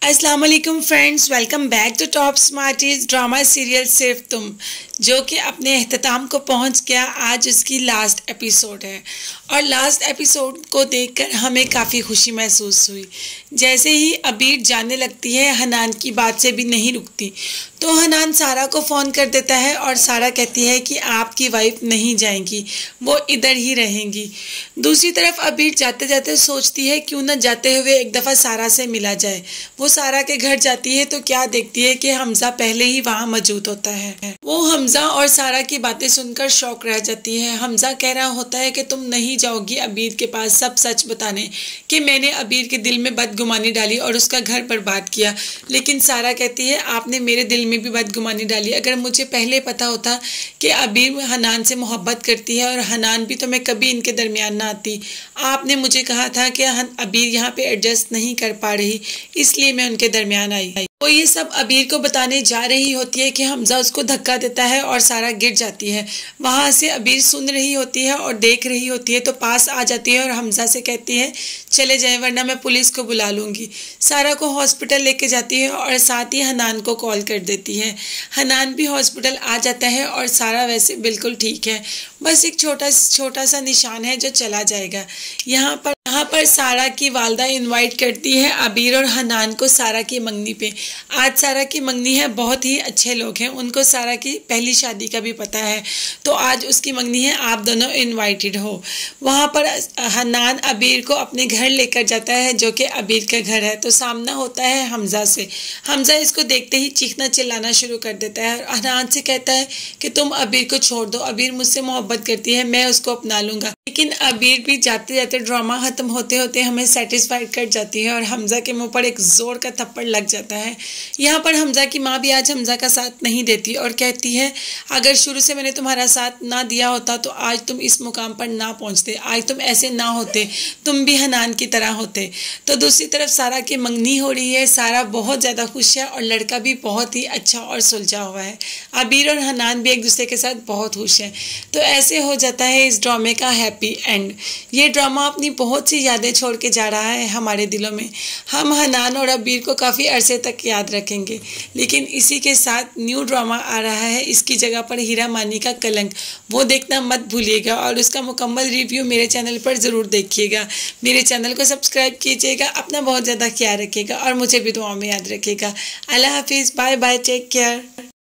अस्सलाम वालेकुम friends, welcome back to Top Smarties drama serial Sirf Tum, जो कि अपने अख्ताम को पहुंच गया। आज उसकी लास्ट एपिसोड है और लास्ट एपिसोड को देखकर हमें काफ़ी खुशी महसूस हुई। जैसे ही अबीर जाने लगती है, हनान की बात से भी नहीं रुकती, तो हनान सारा को फ़ोन कर देता है और सारा कहती है कि आपकी वाइफ नहीं जाएंगी, वो इधर ही रहेंगी। दूसरी तरफ अबीर जाते जाते सोचती है क्यों न जाते हुए एक दफ़ा सारा से मिला जाए। वो सारा के घर जाती है तो क्या देखती है कि हमजा पहले ही वहाँ मौजूद होता है। वो हमजा और सारा की बातें सुनकर शौक रह जाती है। हमजा कह रहा होता है कि तुम नहीं जाओगी अबीर के पास सब सच बताने कि मैंने अबीर के दिल में बदगुमानी डाली और उसका घर बर्बाद किया। लेकिन सारा कहती है आपने मेरे दिल में भी बदगुमानी डाली। अगर मुझे पहले पता होता कि अबीर हनान से मोहब्बत करती है और हनान भी, तो मैं कभी इनके दरमियान ना आती। आपने मुझे कहा था कि अबीर यहाँ पे एडजस्ट नहीं कर पा रही, इसलिए मैं उनके दरमियान आई। वो ये सब अबीर को बताने जा रही होती है कि हमजा उसको धक्का देता है और सारा गिर जाती है। वहाँ से अबीर सुन रही होती है और देख रही होती है, तो पास आ जाती है और हमजा से कहती है चले जाएं वरना मैं पुलिस को बुला लूँगी। सारा को हॉस्पिटल लेके जाती है और साथ ही हनान को कॉल कर देती है। हनान भी हॉस्पिटल आ जाता है और सारा वैसे बिल्कुल ठीक है, बस एक छोटा सा निशान है जो चला जाएगा। यहाँ पर सारा की वालदा इनवाइट करती है अबीर और हनान को सारा की मंगनी पे। आज सारा की मंगनी है, बहुत ही अच्छे लोग हैं, उनको सारा की पहली शादी का भी पता है, तो आज उसकी मंगनी है, आप दोनों इनवाइटेड हो। वहाँ पर हनान अबीर को अपने घर लेकर जाता है जो कि अबीर का घर है। तो सामना होता है हमजा से। हमजा इसको देखते ही चीखना चिल्लाना शुरू कर देता है और हनान से कहता है कि तुम अबीर को छोड़ दो, अबीर मुझसे मोहब्बत करती है, मैं उसको अपना लूँगा। लेकिन अबीर भी जाते जाते ड्रामा खत्म होते होते हमें सेटिस्फाइड कर जाती है और हमजा के मुंह पर एक जोर का थप्पड़ लग जाता है। यहाँ पर हमजा की माँ भी आज हमजा का साथ नहीं देती और कहती है अगर शुरू से मैंने तुम्हारा साथ ना दिया होता तो आज तुम इस मुकाम पर ना पहुँचते, आज तुम ऐसे ना होते, तुम भी हनान की तरह होते। तो दूसरी तरफ सारा की मंगनी हो रही है। सारा बहुत ज़्यादा खुश है और लड़का भी बहुत ही अच्छा और सुलझा हुआ है। अबीर और हनान भी एक दूसरे के साथ बहुत खुश हैं। तो ऐसे हो जाता है इस ड्रामे का हैप्पी एंड। ये ड्रामा अपनी बहुत सी यादें छोड़ के जा रहा है हमारे दिलों में। हम हनान और अबीर को काफ़ी अरसे तक याद रखेंगे। लेकिन इसी के साथ न्यू ड्रामा आ रहा है, इसकी जगह पर हीरा मानी का कलंक, वो देखना मत भूलिएगा और उसका मुकम्मल रिव्यू मेरे चैनल पर ज़रूर देखिएगा। मेरे चैनल को सब्सक्राइब कीजिएगा, अपना बहुत ज़्यादा ख्याल रखिएगा और मुझे भी दुआ में याद रखिएगा। अल्लाह हाफिज़, बाय बाय, टेक केयर।